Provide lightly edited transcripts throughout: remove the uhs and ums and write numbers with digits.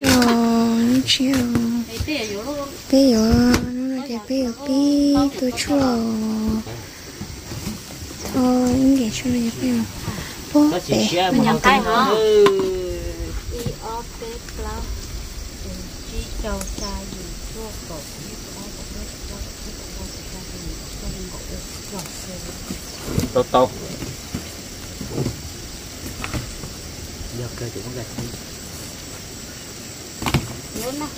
chiều bây giờ nó là cái bây giờ bi tôi chua những cái chua này bây giờ bố bé mình nhận tay hả tốt tốt giờ cơ chỉ có gạch lớn đó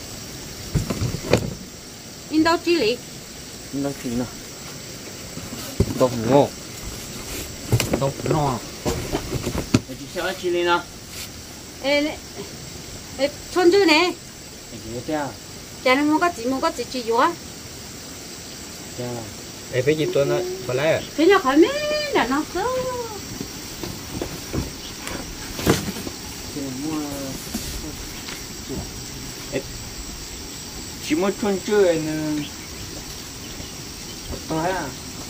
in đâu chi lý nó chỉ nào tốt ngô tốt no chị sao chị lên nào ê chôn chứ nè gì thế chả nó mua có gì vô á ê phải gì tôi nó phải lấy à thế nhau khỏi mấy là nó cứ chỉ muốn chôn chơi nè tôi à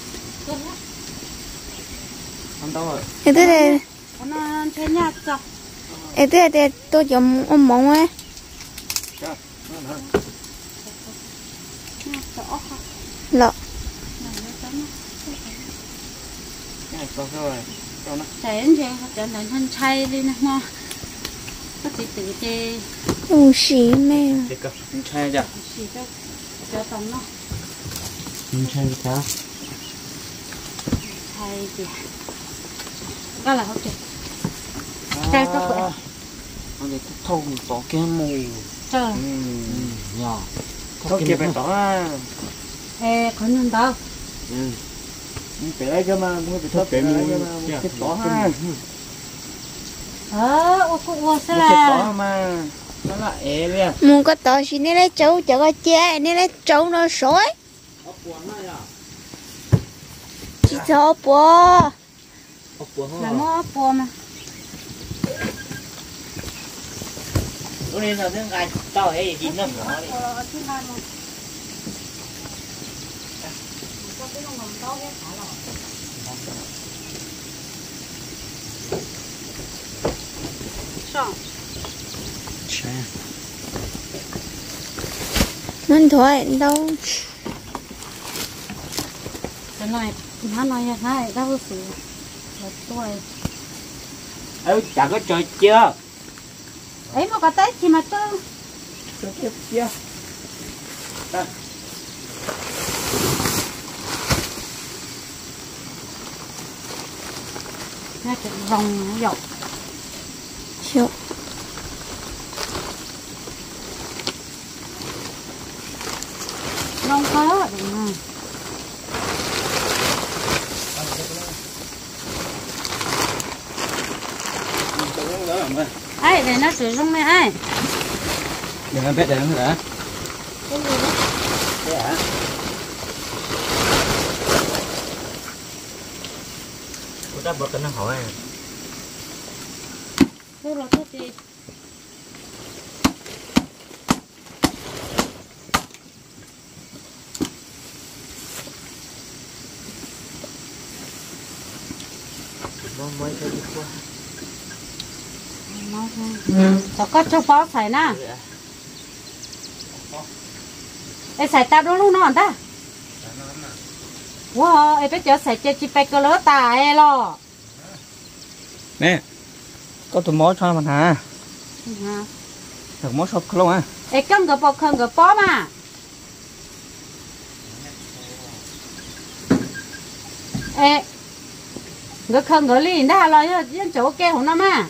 không đâu rồi thế đây nó thế nhà cho đây tôi dùng ôm mộng ấy lọ cái rồi chạy đến chơi cho nên thân chay đi nè mo có thể tự chơi ủ xí mẹ đi cơ chay chưa xì cho tông nó chay gì cả chay gì đó là ok chay có bữa anh ấy thâu tỏ cái mù trời nhỏ thâu kia phải tỏ ê có nhân đâu để cho mà mua bị thấp để mà cái tỏ ha ô cô sẽ cái là tỏ mà nó là ế liền muốn có tỏ xí này lấy trâu cho có che này lấy trâu nó sói chỉ cho bò là nó bò mà lúc này là tiếng gai tao ấy gì nó nhỏ đi nó thôi đâu cái này nó nói như thế đâu sự là tôi ấy chả có chơi chưa ấy mà có tới thì mà tôi chơi tiếp chưa nó chỉ vòng nó dọc chịu không có đúng không ấy để nó sử dụng này ấy đừng có biết để nó nữa cái gì đó thế hả cô ta bật cái nó hỏi tôi là cái gì nó mới cho đi qua cho có cho bó xài nè ê xài tao đúng lúc nó ta wow ê bây giờ xài chơi chi bay cơ lớn ta ê lo nè có tụi mối cho mình hả được mối sốt luôn à ê cân cái bó khăn cái bó mà ê cái khăn cái liền đó lo chứ dân chỗ kêu không nó mà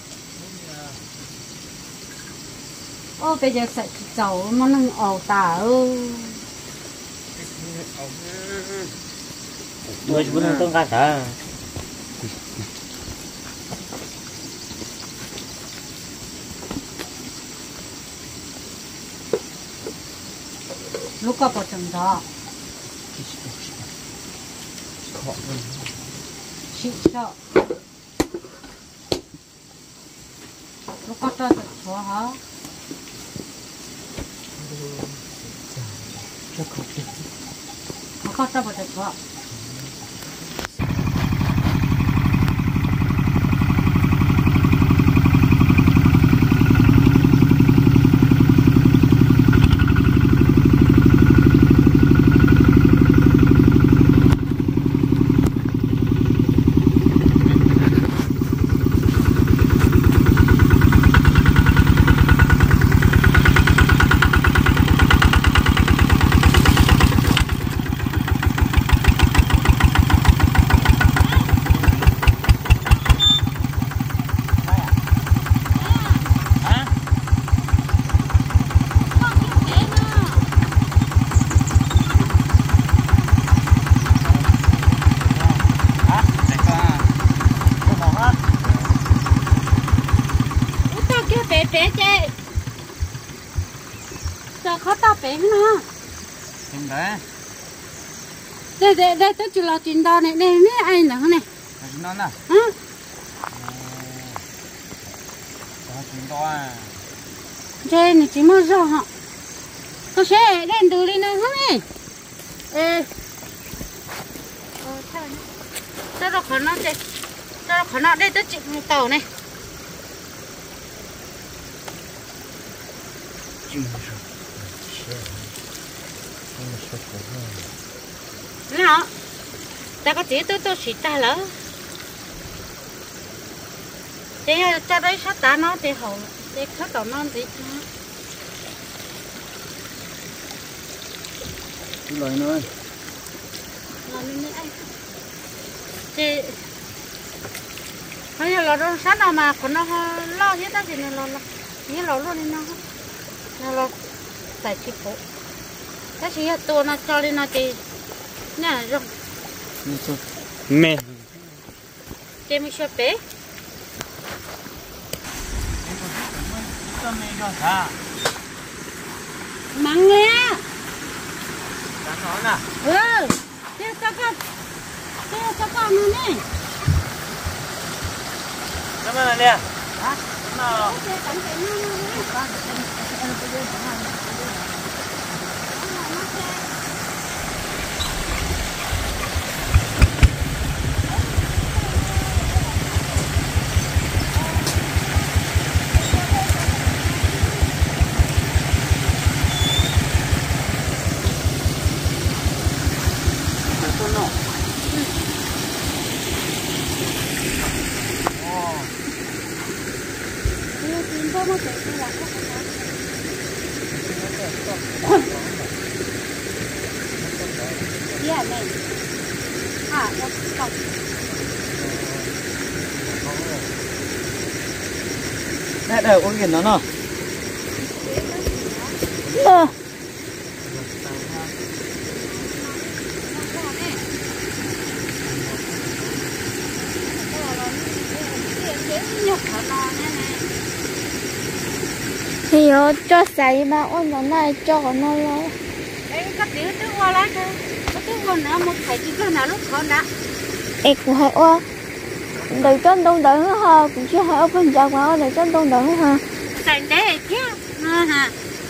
ô bây giờ sẽ dầu nó nâng ổ tả tôi muốn tương ca cả lúc có bỏ chừng đó chị sợ lúc có cho thật chúa hả có cho bỏ thật chúa cho khó tao bé nó Chim đấy. đây tôi chỉ lo chuyện đó này này ai nữa này Chim nó nè. hả Chim to à. đây này chỉ mua rau họ tôi sẽ đem từ đi nữa này ê cho nó khó nó đây cho nó khó nó đây tôi chịu tàu này Chim nó ta có chỉ tôi chỉ ta lỡ thế cho đấy sát ta nó thì hậu thì sát tàu non thì Cái lời nữa. thì bây giờ là nó sát nào mà còn nó lo hết ta thì nó lo như lo luôn đi nó lo tại chi phố cái gì tôi nó cho lên nó thì nè rồi Mẹ. cái mình sẽ bé mắng nghe Cá nó nè. thế sao con nữa nè Cảm ơn anh nè. Nào. Đây đây uống cái nó nè. thì cho xài mà ôn nó này cho nó lo đấy các đứa tức qua lá thôi có tức qua nữa một thầy chỉ có nào lúc con đã em cũng hay ô đừng chân đông đỡ ha cũng chưa hay ở bên nhà mà đừng chân đông đỡ ha thành đấy chứ ha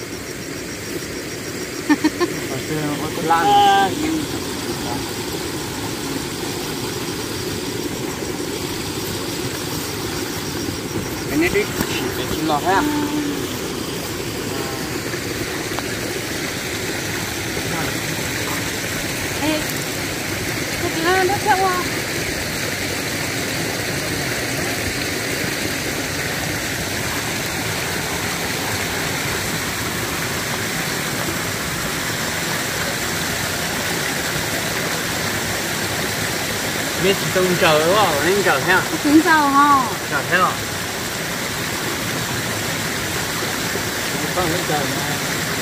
Cái này đi. Để chim lọt ha. ê cái nó theo qua Biết tung trời đúng không? Nên trời theo. chính sao ha Trời theo. Con cái trời này.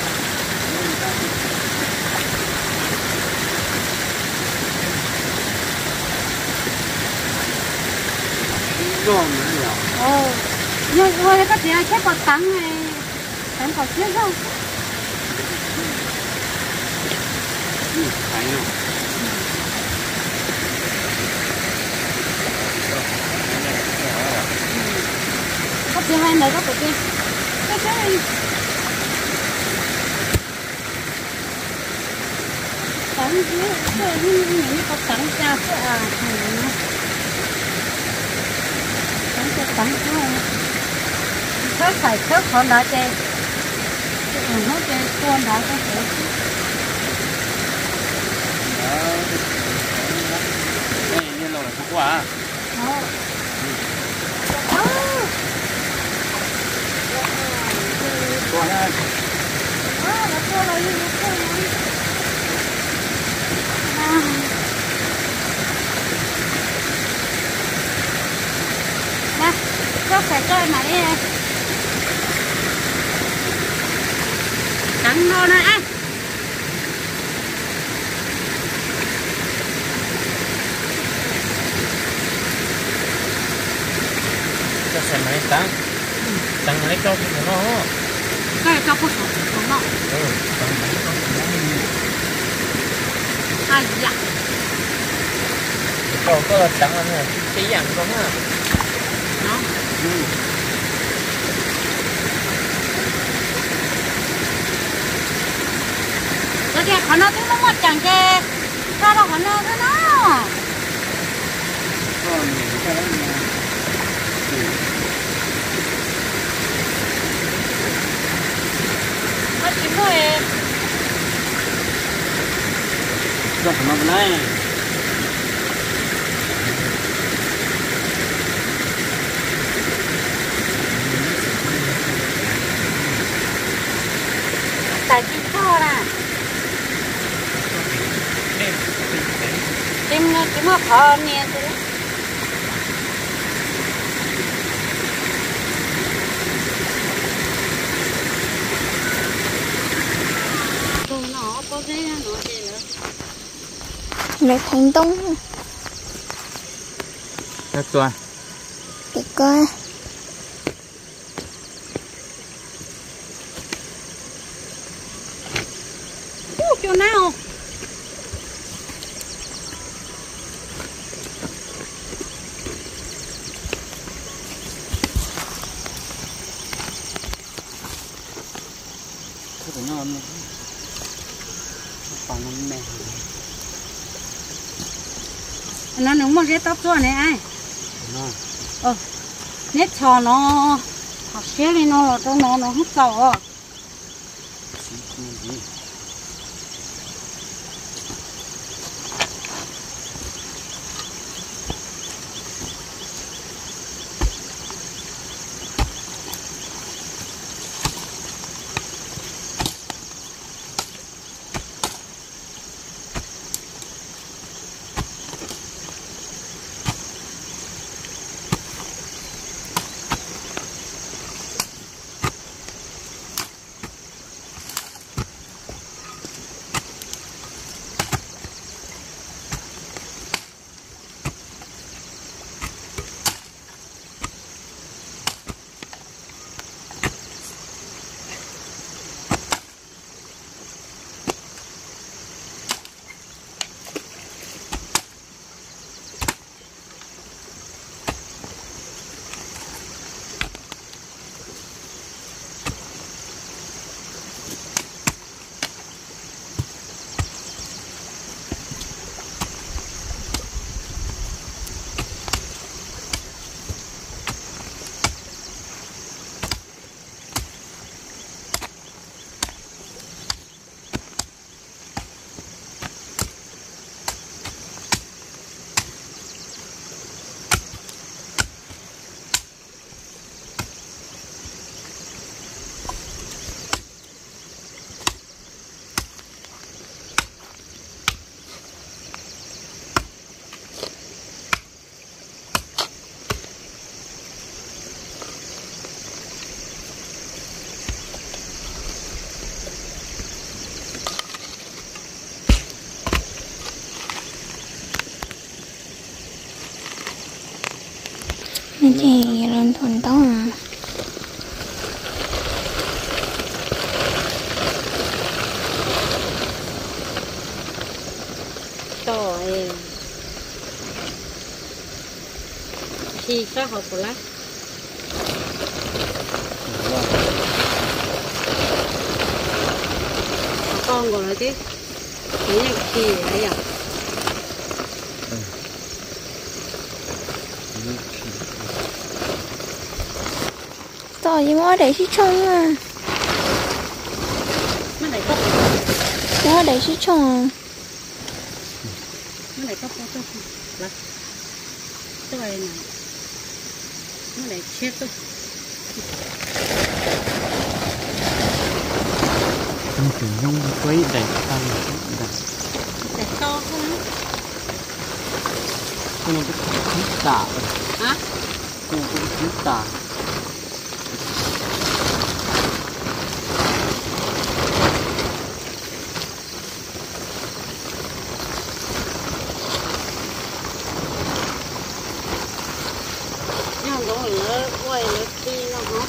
Rồi nữa nhỉ. nhưng thôi các chị chắc còn tắng này tắng còn chết không Phải không? các chị hai này các chị cái này tắng chứ cái những có tắng ra chứ à tắng cho tắng thôi khớp phải khớp con đã chơi nó chơi con đã có thể Đây như là không quả. Quả này. nè có phải chơi mà đi tặng nó này ăn Cho xem mấy tăng. Tăng mấy cho nó. cái cho cô sổ của nó còn có là chẳng là chỉ dặn không á. Nó. Cái kia khó nó cũng nó một chẳng kê. Sao nó khó nó thế nó. Nó chỉ thôi. Rồi nó bên đây. Tại chi cho nè. Tìm cái mà khó nè thế. Nó có cái nó gì nữa. Lấy thành tông. Được rồi. Để coi. Chỗ nào? Cái của nó ăn còn nó mẹ. Nó nướng một cái tóc cho này ai? Nó. Nét trò nó học xế lên nó là trong nó hút dầu. Nó chỉ lên thuần tóc à. Rồi. Thì sao học của lá? Con của nó chứ. Cái này kỳ đấy à? Tao chỉ muốn để xí trong à. Nó lại có Nó để xí trong à. nó lại có lá. Cái này này. Nó lại chết thôi. Trong kiểu nhung quấy đẩy tăng Để to hơn. nó cái khít tả. Hả? Nó cái khít tả. Nhưng mà nó quay nó đi nó hết.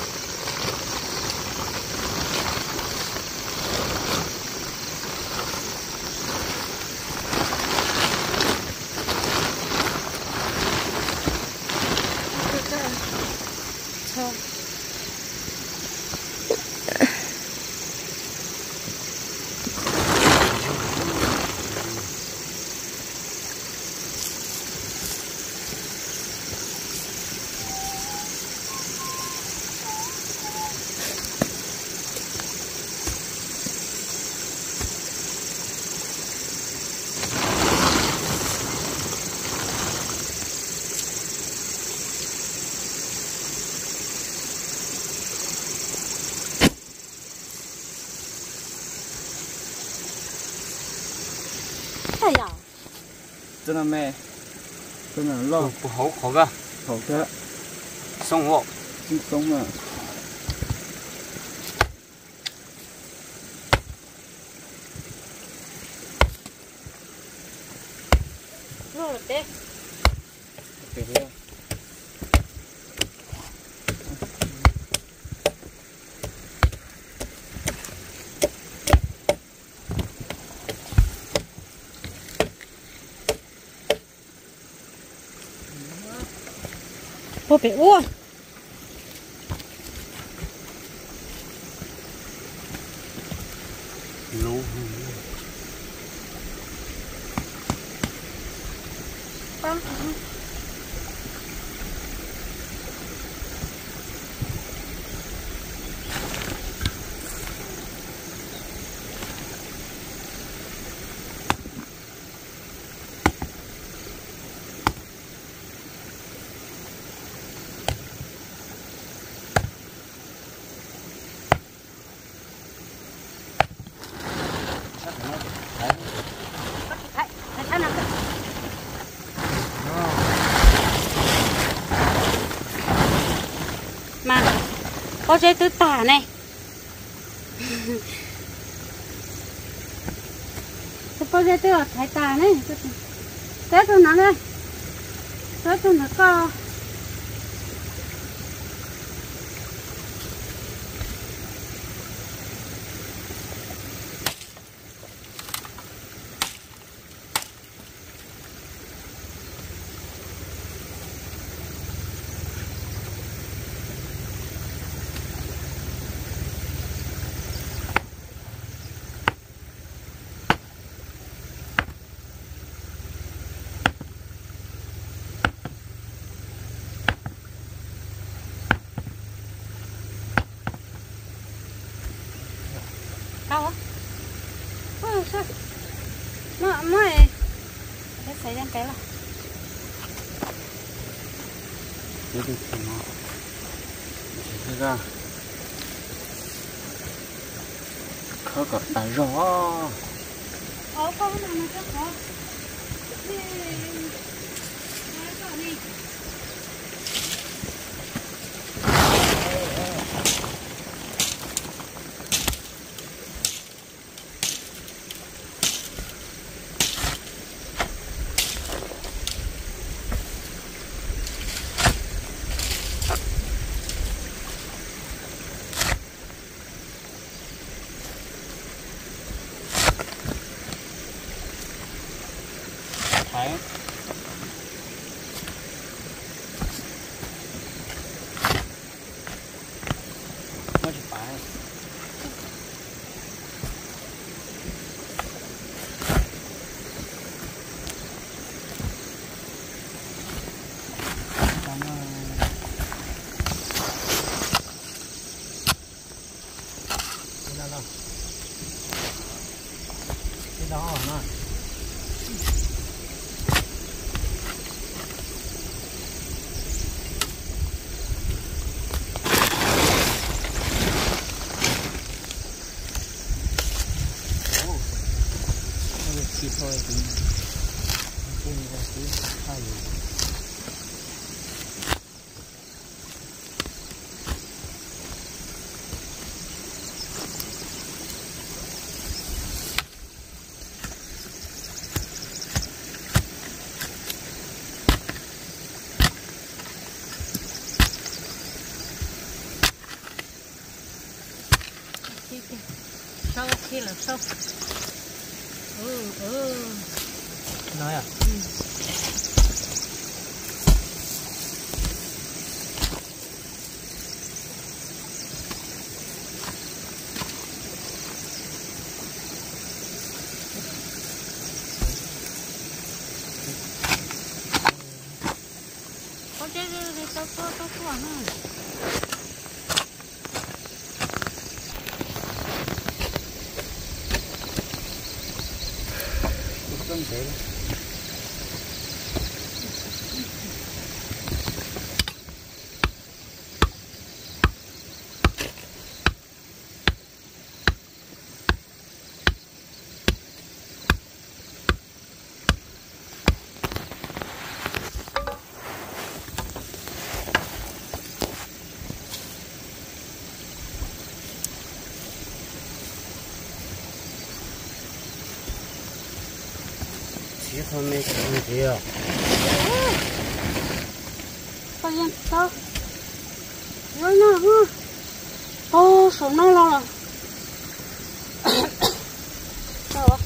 thầy à 真的咩？真的肉不好好个， 好的， 送我轻松啊。 肉了呗给不要。 我别我卤帮还差两个。Mà có dây tứ tả này. Có dây tứ ở thái tả này. Tết rồi nó đây. Tết rồi nó có. Đâu á? Ôi sao? Mày cái xảy ra cái là 这个什么？这个可可大肉啊！ có cái này nó rất khó. Nè, cái này. Thái. Nó chỉ phải. Cái đó hả nó? Thì thôi thì không có thứ thay gì. Sâu khi là sâu. Nói à? Có cái tao quả này. Không thể. Biết thôi mấy cái gì à? Có yên sao? Rồi nó hả? Ô, sống nó lo. Sao ạ?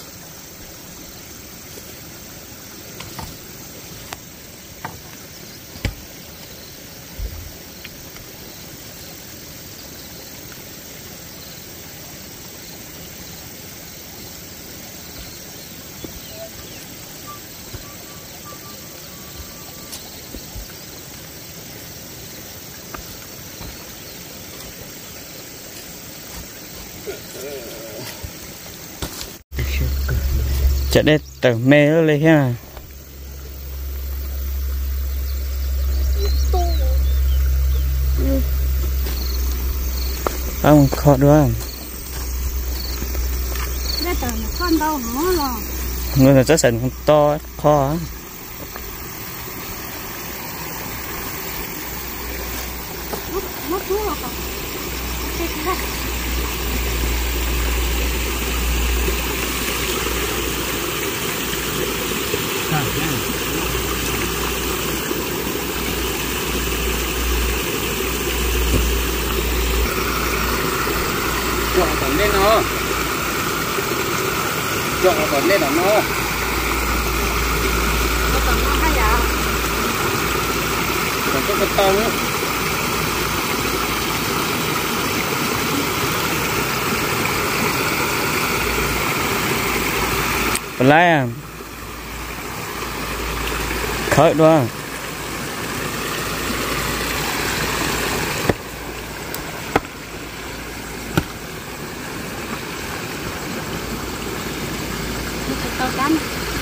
chợ đây từ mê nó lên ha không khó đúng Đây tờ nó con đâu hả lo. người là chắc sẵn to khó á Mất thuốc rồi cả. Chết hết. Chọn còn lên nó. Chọn còn lên nó. Nó còn nó hay à? Còn có cái tông á. còn lại à khởi đó Nó phải tao cắn.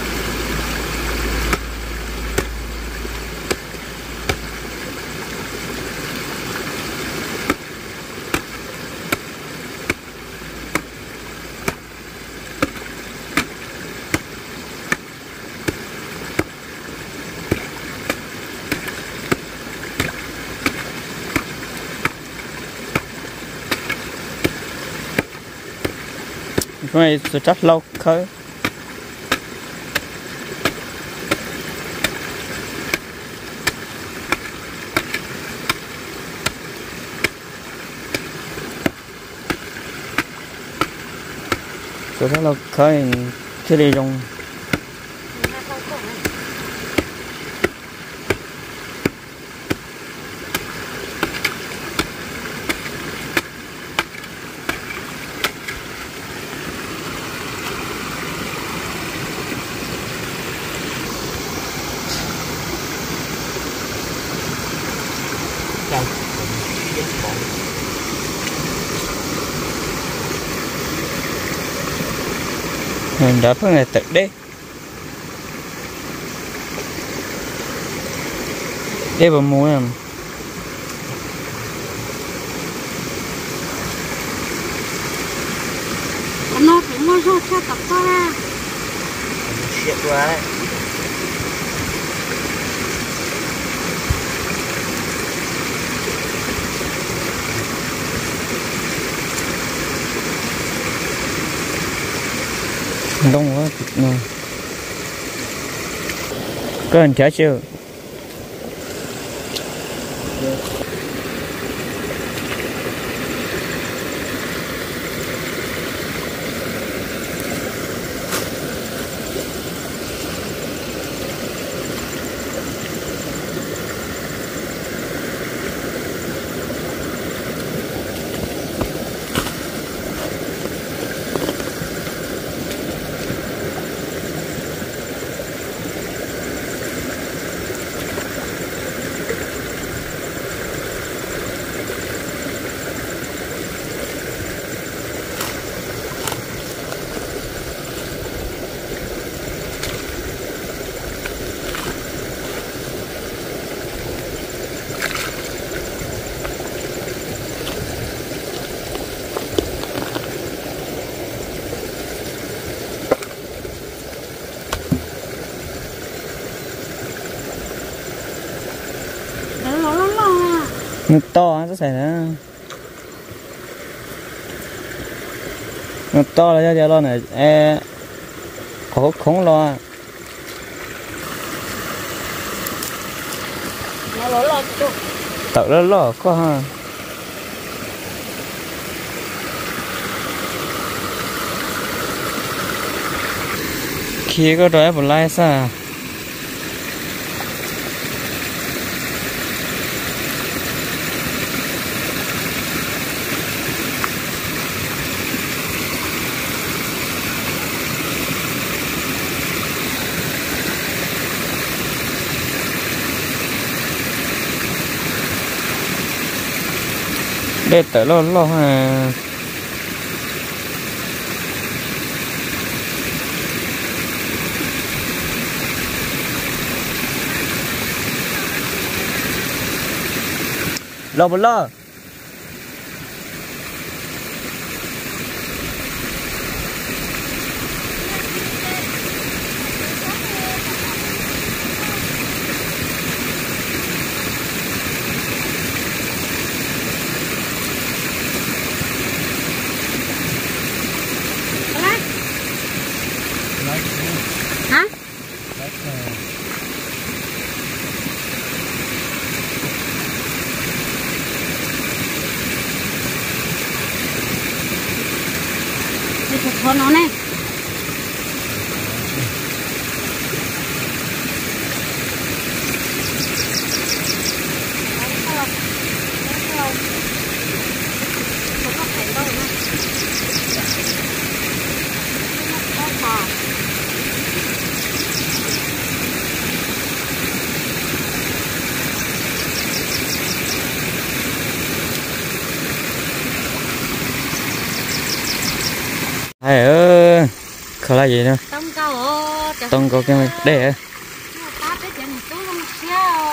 mày sẽ chắc lâu khởi sẽ chắc lâu khởi chưa đi trong Nó không có. mình đã phải ngày tự đấy đây vào mùa em Nó phải mua cho tập ra. Shit quá. đông quá thịt ngon có anh chả chưa nước to nó sẽ nước to là cho lo này có không lo lo chút tạo ra lo có ha khi có đói một lai sao để tới lo ha lo một lo hả đi chụp con nó này ai ơi không là gì nữa tông câu cái để ta tới chuyện tú không xia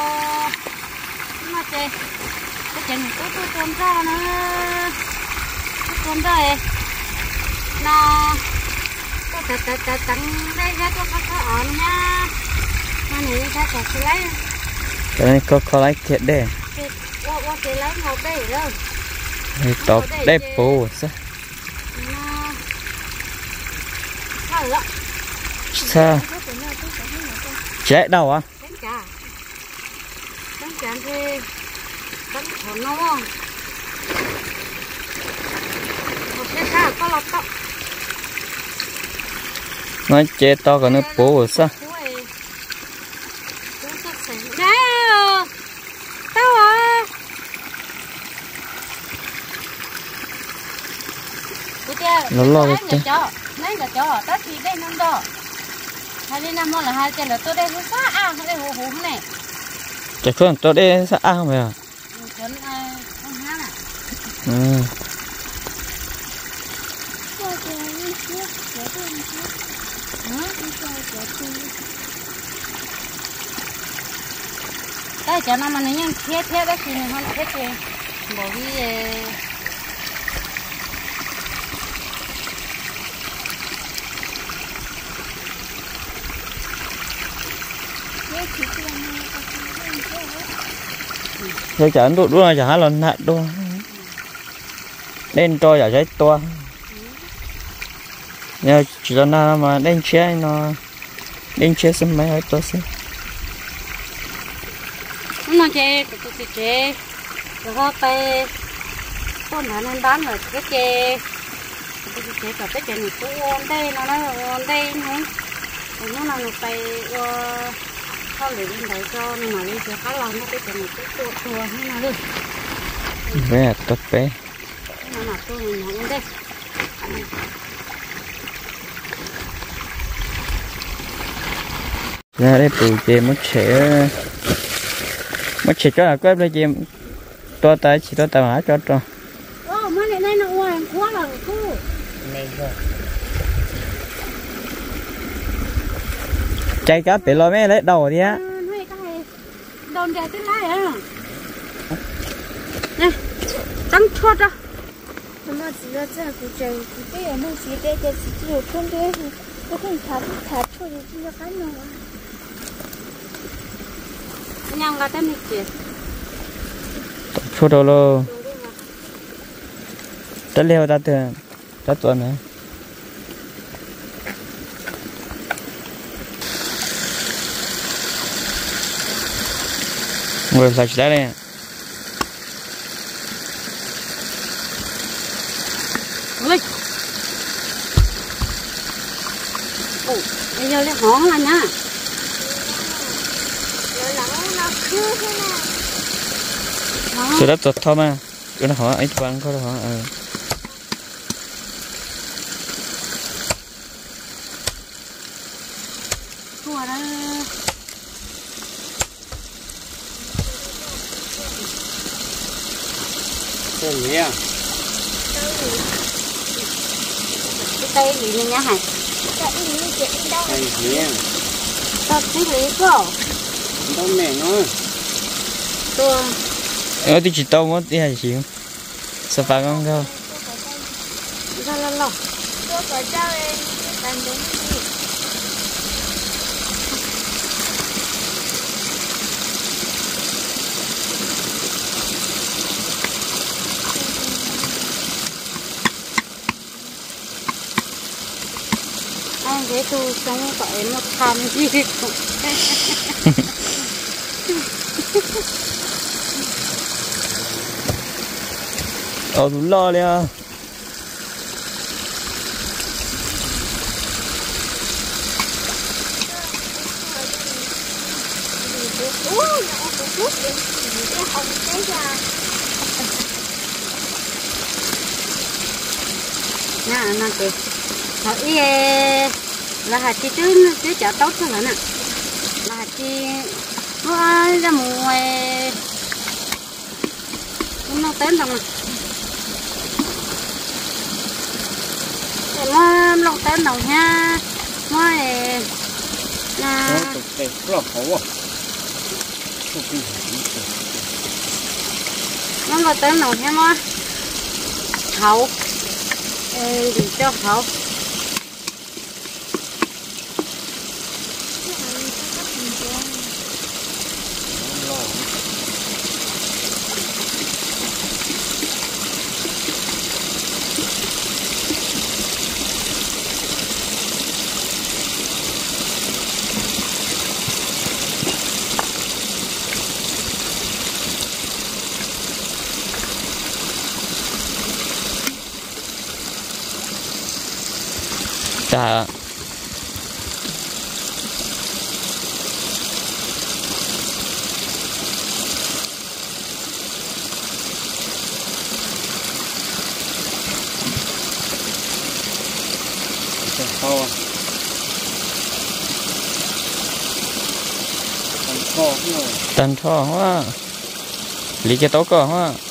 mà chơi tới chuyện tú con ra nữa con đây nó có tặng đây ra cho các ổn nha mà này ta sẽ lấy cái này có lấy thiệt để qua cái lấy một đây đâu tóc đẹp bù sao sao chạy đâu à đánh chả thì đánh thằng nó một cái sao có lọt tóc nói chế to còn nó bù sao tao à nó lo cái lấy là cho tất thì đây năm đó hai đi năm là hai chân là tôi đây cũng phá ao đây hú này chạy phương tôi đây sao ao mày à chuẩn con há nè đây cho nó mà nó nhanh thiết đó thì nó không thiết gì bởi vì thế chả tụt đua chả lần nạn đua đen to chả cháy to nhờ chỉ là nào mà đen che nó đen che xem mấy hai to xem nó che tụi che rồi tay con nó bán rồi cái che cả cái che này cũng đây nó đây nữa nó là một tay có lẽ đến đấy cho nên mà lên sẽ khá là nó cái này cái tua như nào đi bé tốt bé nó là tôi mình nhận đây ra đây tụi chị mất trẻ cho là quét đây chị to tay chỉ to tay má cho mấy này đây nó hoài quá là cô này rồi chạy cá bị lo mấy lấy đầu đi á đòn ra tới lái à nè tăng chua ra mà chỉ là这个这个也能写这个只有空的我看他出去这个还能啊 nhang ra tới mấy chuyện chua đâu lo tất leo ta từ tất tuần này Người sạch sẽ đây. Ôi. Ồ, bây giờ lấy hỏng là nhá. Rồi nó cứ thế này. Sự đất tốt thôi mà. Cái nó hỏi ấy bạn có hỏi Thua đó. Cái gì à? Cái tay gì này nhá hả? Cái ý như chuyện đâu. Cái gì à? Tao thấy lý cơ. Đâu mẹ nó. Tôi ở tí chỉ tao mất tí hay xíu. Sao phải không đâu. ra là lọc. Tôi có cho em làm đúng gì. Anh thấy tôi sống phải nó tham gì cũng. Đủ lo liền. Ui, nó có thuốc đi. Cái hồng cái ra. Nè, nè kìa. Thôi ý là hạt chi chứ chả tốt thôi nè. Là hạt chi nó ra mùa nó tém xong nè. Nó lông tém đồng ha. Nó Nó tục tệ rất là khổ à. nó lông tém đồng ha nó hậu. Gì cho hậu. Dạ. Kho à? Kho không rồi. Tần thọ hoa. Lý cái tố cỏ hoa.